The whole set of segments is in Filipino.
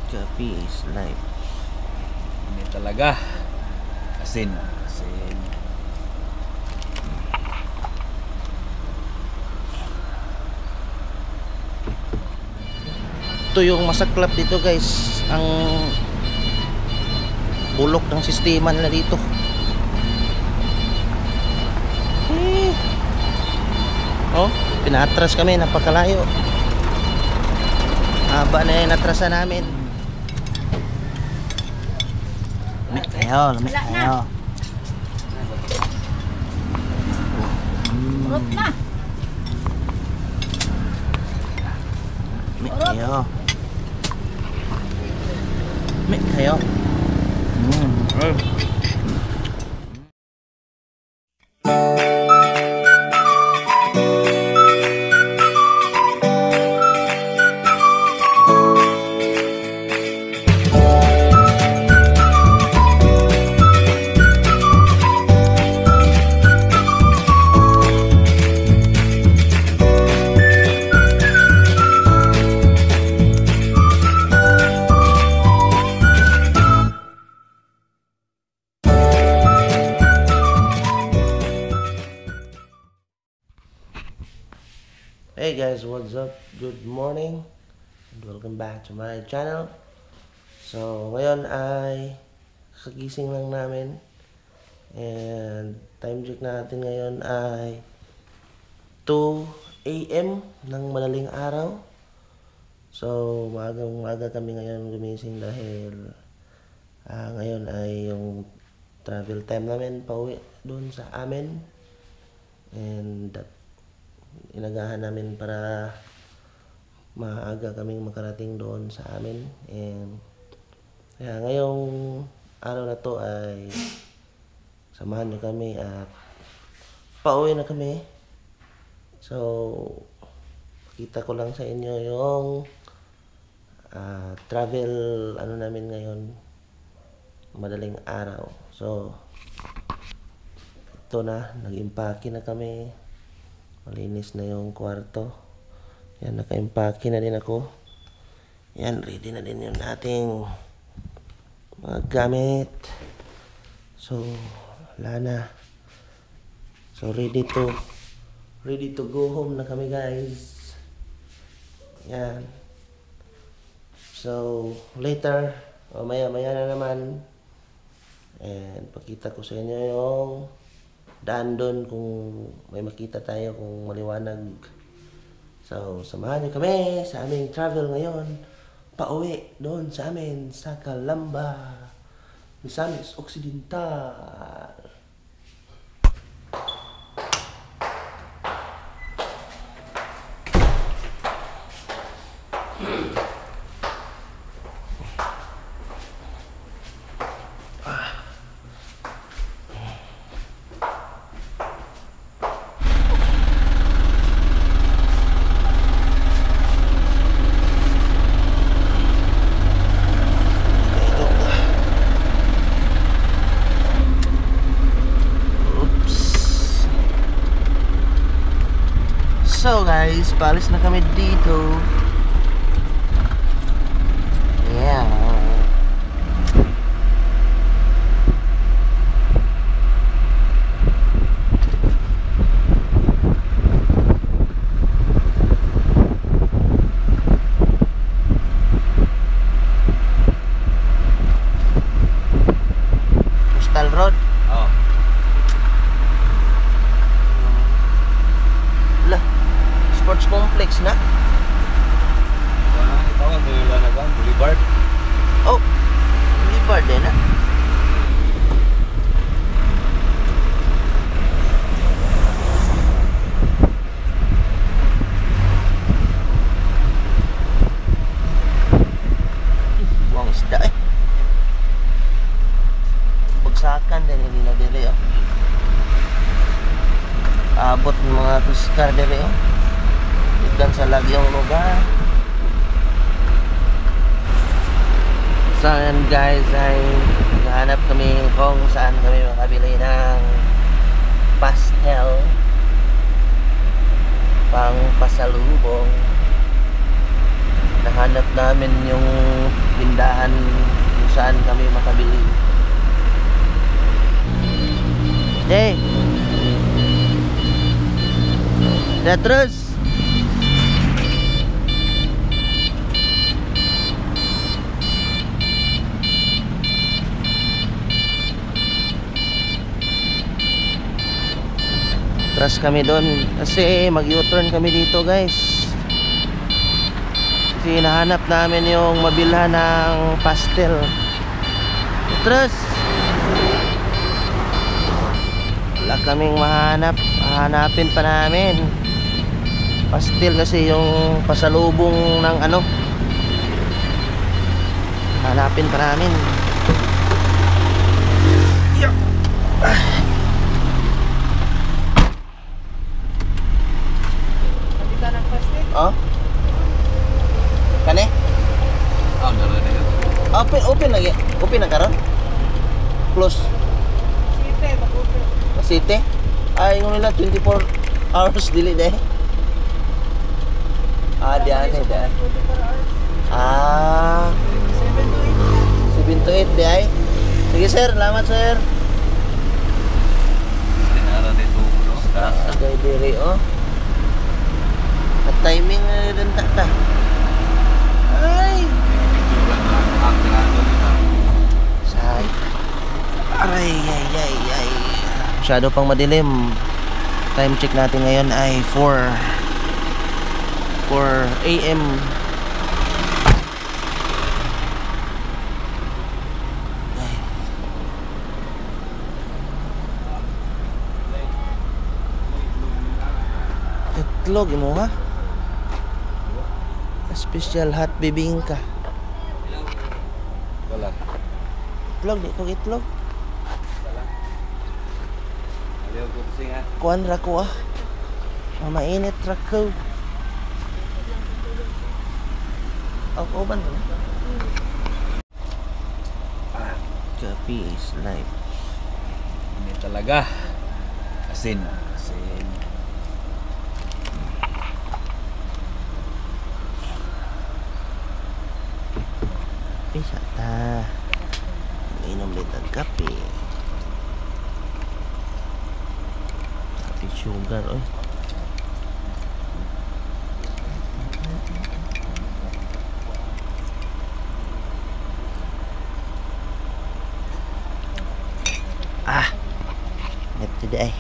Coffee is life. Ini talaga. Asin. Asin. Ito yung masaklap dito guys, ang bulok ng sistema nila dito. Oh, pinatras kami, napakalayo. Haba na yung natrasan namin. Lamig kayo, lamig kayo. Urot na. Lamig kayo. Lamig kayo. Hey guys, what's up? Good morning and welcome back to my channel. So ngayon ay kagising lang namin and time check natin ngayon ay 2 AM ng madaling araw. So maaga kami ngayon gumising dahil ngayon ay yung travel time namin pauwi doon sa amin, and inagahan namin para maaga kaming makarating doon sa amin. And kaya ngayong araw na to ay samahan nyo kami at pauwi na kami. So kita ko lang sa inyo yung travel namin ngayon, madaling araw. So ito na, nag-impake na kami. Malinis na yung kwarto. Yan, naka-impake na din ako. Yan, ready na din yung ating mga gamit. So, wala na. So, ready to go home na kami guys. Yan. So, later, maya na naman. And, pakita ko sa inyo yung daan doon kung may makita tayo, kung maliwanag. So, samahan niyo kami sa aming travel ngayon. Pauwi doon sa amin sa Calamba, Misamis Occidental. So guys, paalis na kami dito. Yeah. Coastal Road. Oh. Sports complex na. Tawag mo yung lanagan, Boulevard. Oh, Boulevard din na. Buang isda eh. Bagsakan din hindi na dili oh. Abot ng mga tuskar dili oh. Dan sa lagyong lugar. So yan guys, ay naghahanap kami kung saan kami makabili ng pastel pang pasalubong. Nahanap namin yung tindahan kung saan kami makabili. Hey! Terus! Atras kami doon kasi mag-U-turn kami dito, guys. Kasi hinahanap namin yung mabilhan ng pastel. Atras! Wala kaming mahanap. Hahanapin pa namin. Pastel kasi yung pasalubong ng ano. Hanapin pa namin. Oh. Kani? Oh, naroon na yun. Open lagi. Open na karon. Close. City. Ay ngon nila 24 hours dili deh. Diyan eh dahil. 7 to 8 deh ay. Sige sir, salamat sir. Naroon dito. Agay diri oh. At timing na rin ta. Ay! Say. Aray, ay. Masyado pang madilim. Time check natin ngayon ay 4 AM. Itlog mo ha? Special hot bibingka. Wala. Itlog, di ko itlog. Wala. Ayaw ko kasi nga. Kuan ra ko ah. Mainit ra ko. Ako ba na? Coffee is life. Ini talaga. Asin. Bisa ta. Inom din ng kape. Kape sugar oy. Net today.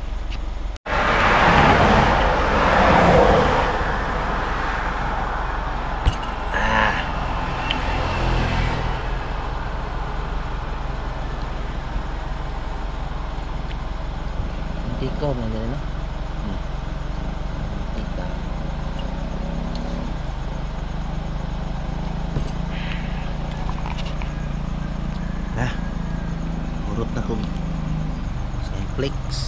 Ikaw na din no? Ikaw. Urot na ko. Flex.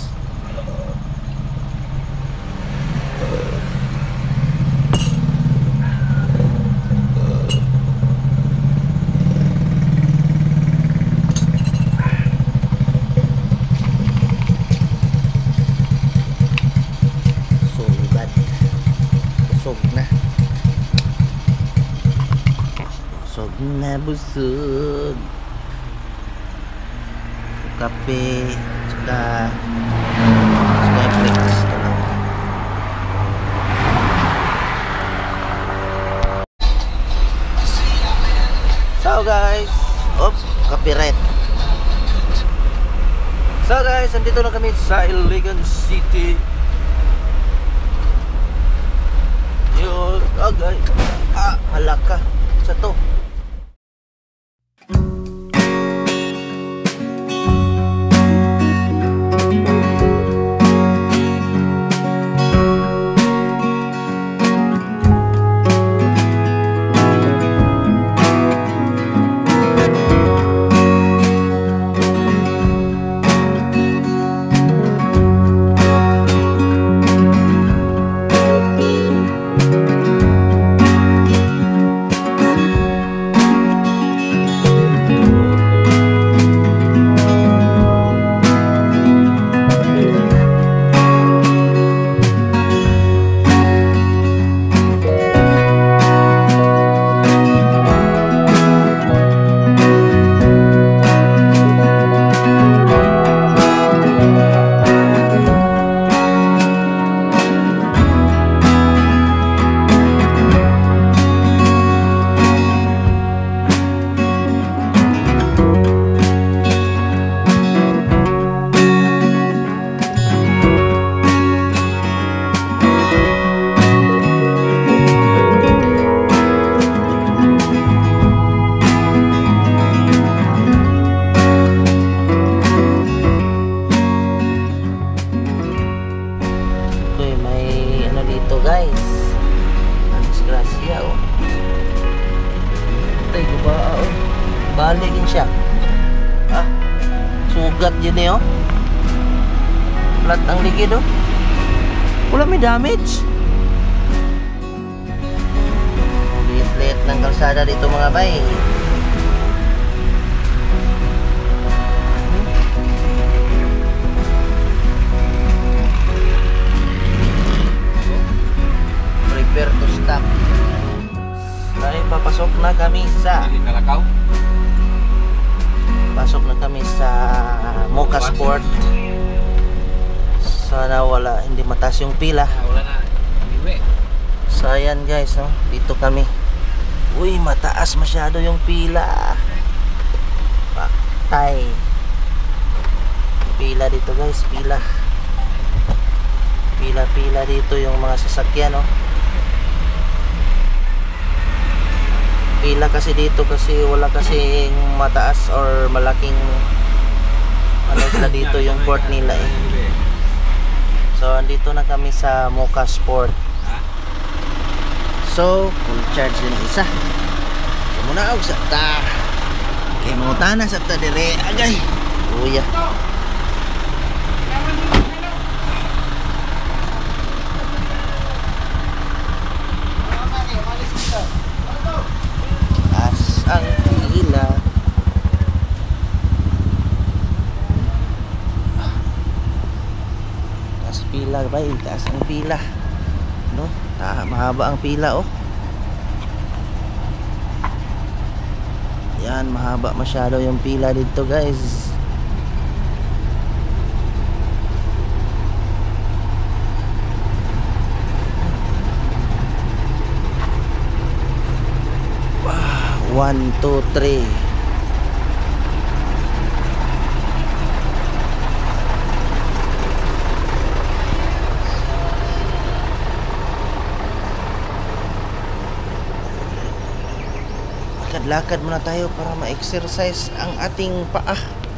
Sugat. Busog na. Busog na busog. Kape. Tsaka Flex ito lang. So guys, copyright. So guys, andito na kami sa Iligan City. Yo, guys. Halaka sa to. Tay ko ba? Balik din siya. Ah, sugat yun eh, oh. Flat ang ligid, oh. Wala may damage. Liit-liit ng kalsada dito mga bay. Prepare to stop. Ay, papasok na kami sa Mocha Sport. Sana hindi mataas yung pila. Wala na. Iwi. So ayan guys, no? Dito kami. Uy, mataas masyado yung pila. Paktay. Pila dito guys, pila. Pila dito yung mga sasakyan, no? Pila kasi dito kasi wala kasing mataas or malaking ano sila dito yung port nila eh. So andito na kami sa Mocha Sport. So full charge din ang isa. So muna og sa ta. Kay mangutana sa ta dire agay. Kuya. Ang pila. Taas pila ba? Taas ang pila. No? Mahaba ang pila, oh. Yan, mahaba masyado yung pila dito, guys. Wow, 1, 2, 3. Lakad muna tayo para ma-exercise ang ating paa.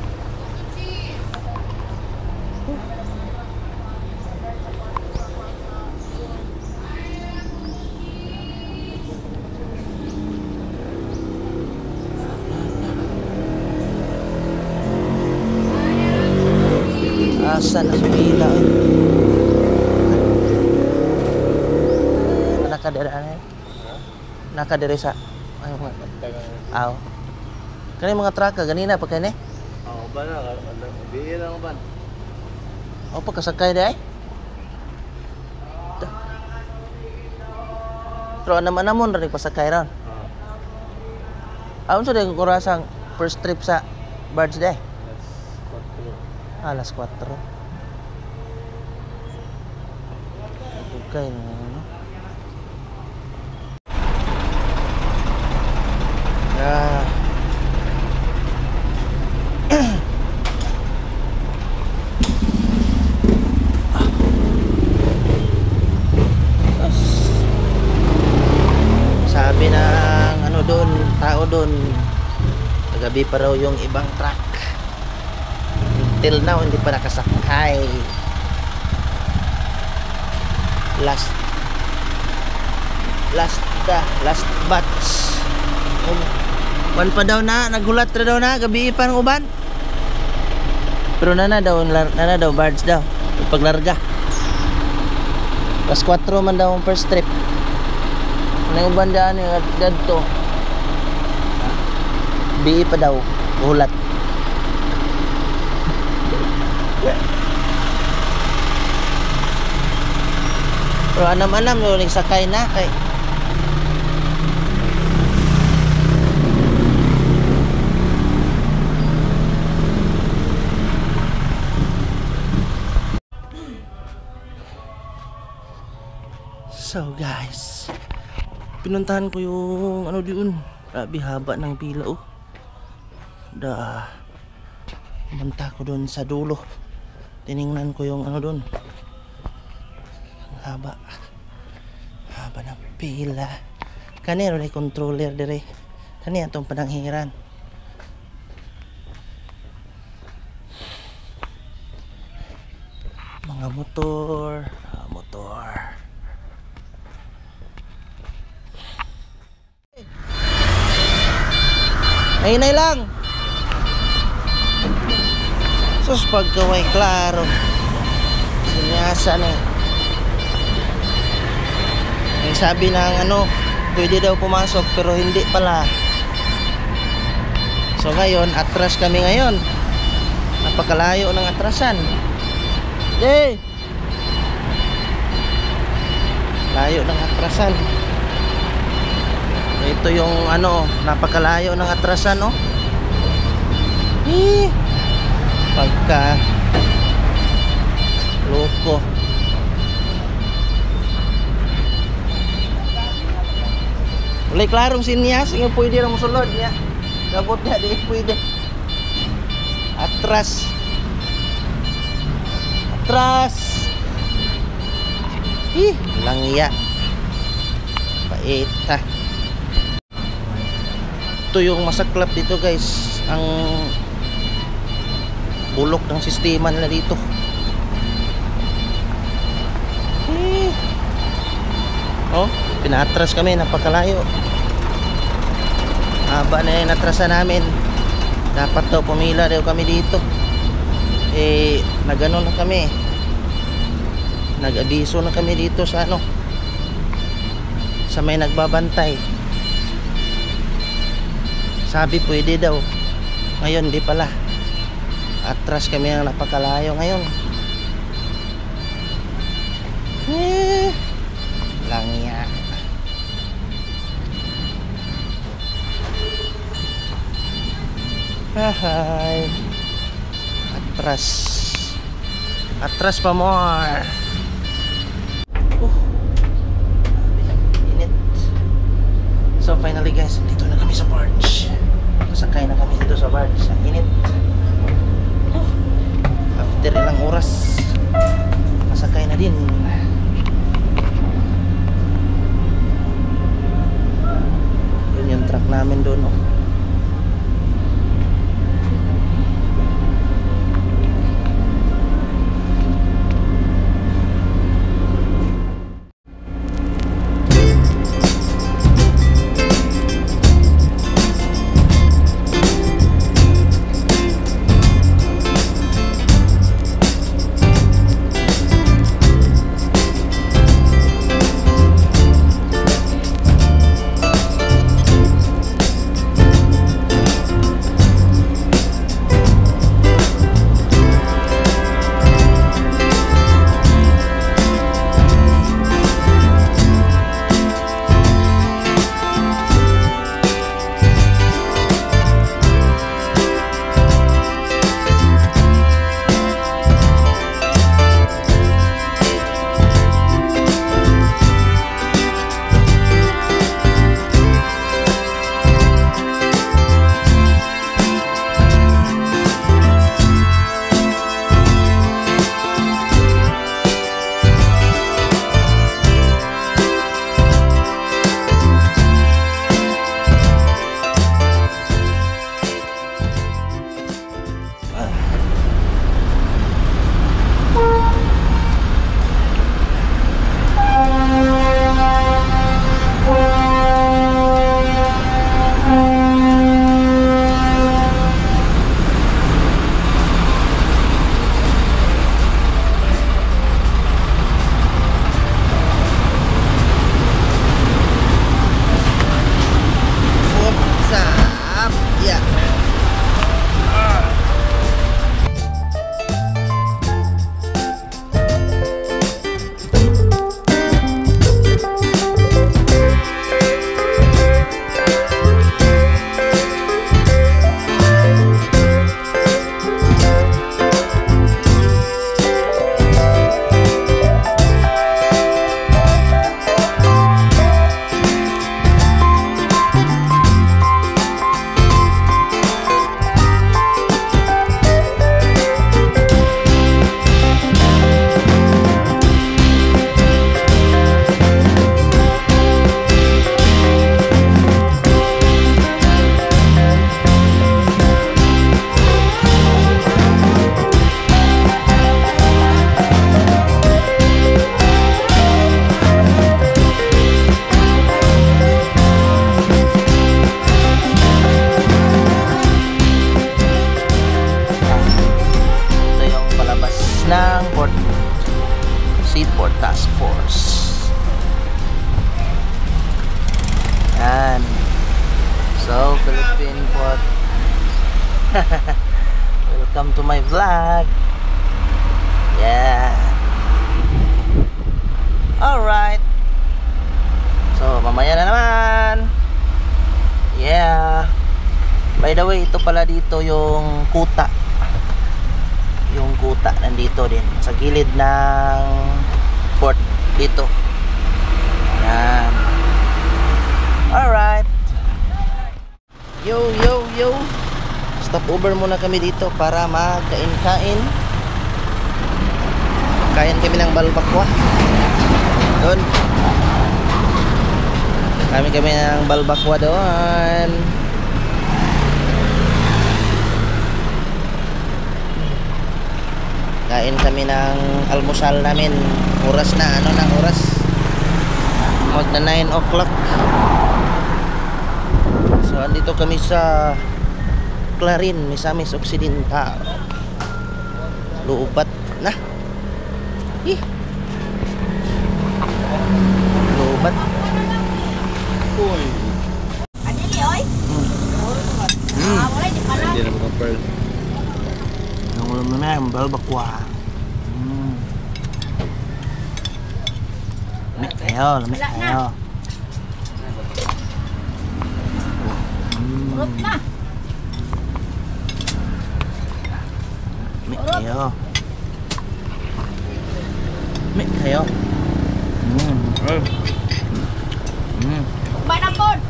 Asan ang pila? Nakadere sa aw. Kani mga truck ganina pa kani? Oh, ba na bihira mo ban. O pagkasakay di ay? Pero naman namon rin pasakay ron. Aun sa ding orasang first trip sa Barge day. Alas 4. Okay na. Sabi ng ano doon, tao doon, kagabi pa raw yung ibang truck. Until now hindi pa nakasakay. Last batch. Wan pa daw na, nagulat na daw na, gabi pa ng uban. Pero nana daw Barge daw, paglarga. Plus 4 man daw ang first trip. Nang uban daan yung dadto. Bi pa daw, ulat. Pero anam-anam yung nagsakay na kay So guys, pinuntahan ko yung ano doon. Grabe haba ng pila, oh. Pumunta ko doon sa dulo. Tiningnan ko yung ano doon. Haba ng pila. Kanero na controller dire. Kani atong pananghiran. Mga motor. Ay lang. Sus, pagkaway klaro. Sinyasan eh. Yung sabi ng pwede daw pumasok pero hindi pala. So ngayon, atras kami ngayon. Napakalayo ng atrasan. Yay! Layo ng atrasan. Ito yung napakalayo ng atrasan, oh. Pagka loko. Ulay klarong sinyas, nga pwede na musulod niya. Gabot niya, di pwede. Atras. Atras. Langya. Paita. Ito yung masaklap dito, guys. Ang bulok ng sistema nila dito. Oh, pinatras kami, napakalayo. Haba na yung natrasan namin. Dapat daw pumila daw kami dito. Nagano na kami. Nag-abiso na kami dito sa sa may nagbabantay. Sabi pwede daw. Ngayon di pala. Atras kami ng napakalayo ngayon. Langya. Hi. Atras. Atras pa more. Init. So finally guys, dito na kami sa barge. Sakay na kami dito sa barge. Sa init. After ilang oras, masakay na din. Yun yung truck namin doon, oh. Philippine pot. Welcome to my vlog. Yeah. Alright. So, mamaya na naman. Yeah. By the way, ito pala dito yung kuta. Yung kuta nandito din sa gilid ng port dito. Yan. Alright. Yo, yo, yo. Stop over muna kami dito para magkain-kain. Kain kami ng balbakwa. Doon. Kami ng balbakwa doon. Kain kami ng almusal namin. Oras na, ano ng oras? Magna 9 o'clock. So, andito kami sa Clarin, Misamis Occidental. Luubat na. Luubat. Cool. Hindi na mga pearl. Ang ulam na yan, balbakwa. Lamig kayo, lamig kayo. Urot na. Lamig kayo. Lamig kayo. Kumain na po.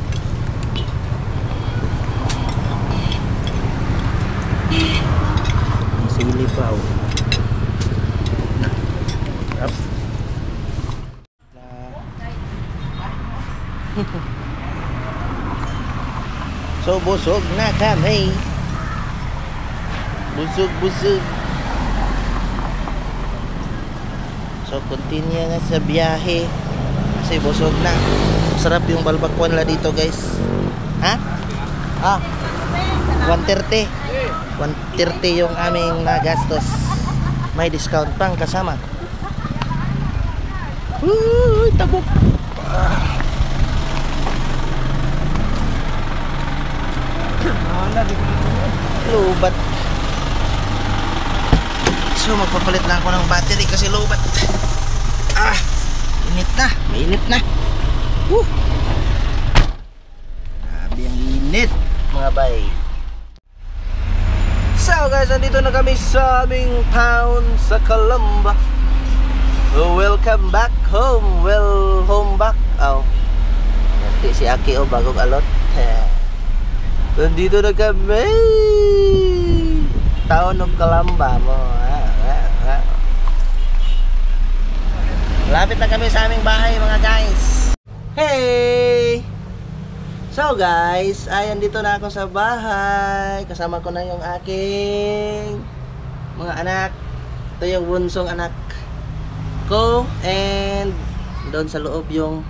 Sili pa oh. Up. So busog na kami. Busog. So continue nga sa biyahe. Kasi busog na. Sarap yung balbakwa nila dito guys. Ha? 130. 130 yung aming nagastos. May discount pang kasama. Uy, tabok. Lubat. So magpapalit na ako ng battery kasi lubat. Init na. Mainit na. Grabe ang init mga bay. So guys, nandito na kami sa aming town sa Calamba. Welcome back home. Well, home back. Nanti si Aki bagong alot. Nandito na kami. Town ng Calamba mo. Lapit na kami sa aming bahay mga guys. Hey! So guys, dito na ako sa bahay. Kasama ko na yung aking mga anak. Ito yung bunsong anak ko. And doon sa loob yung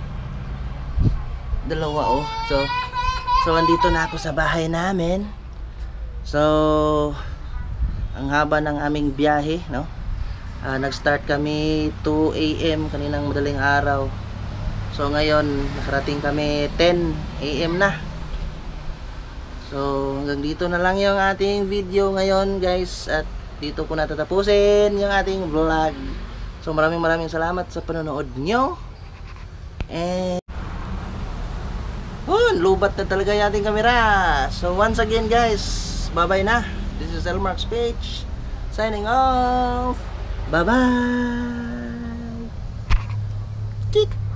dalawa So andito na ako sa bahay namin. So ang haba ng aming biyahe, no? Nag-start kami 2 AM kaninang madaling araw. So ngayon nakarating kami 10 AM na. So hanggang dito na lang yung ating video ngayon guys. At dito ko natatapusin yung ating vlog. So maraming salamat sa panonood nyo. And lubat na talaga yung ating camera. So once again guys, bye bye na. This is Elmark's page signing off. Bye bye.